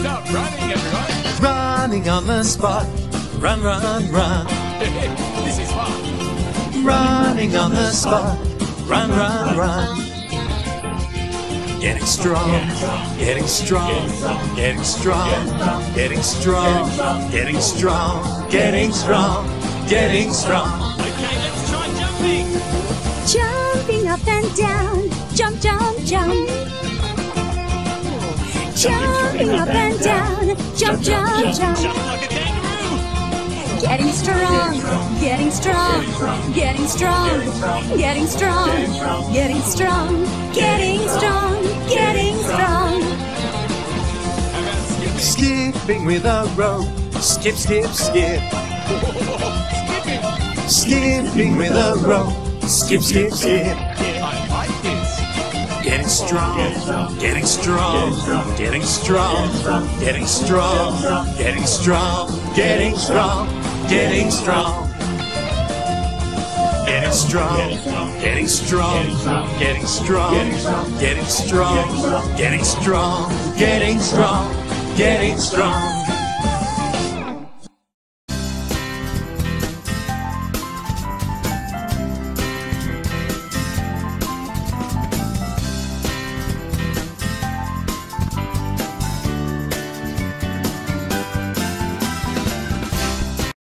Stop running, everyone. Running on the spot. Run, run, run. This is fun. Running on the spot. Run, run, run. Getting strong, getting strong, getting strong, getting strong, getting strong, getting strong, getting strong. Okay, let's try jumping. Jumping up and down, jump, jump, jump. Jumping up and down, jump, jump, jump. Jump like a kangaroo. Getting strong, getting strong, getting strong, getting strong, getting strong, getting strong, getting strong. How about skipping? Skipping with a rope. Skip, skip, skip. Skipping. Skipping with a rope. Skip, skip, skip. I like this. Getting strong, getting strong, getting strong, getting strong, getting strong, getting strong, getting strong. Getting strong, getting strong, getting strong, getting strong, getting strong, getting strong, getting strong.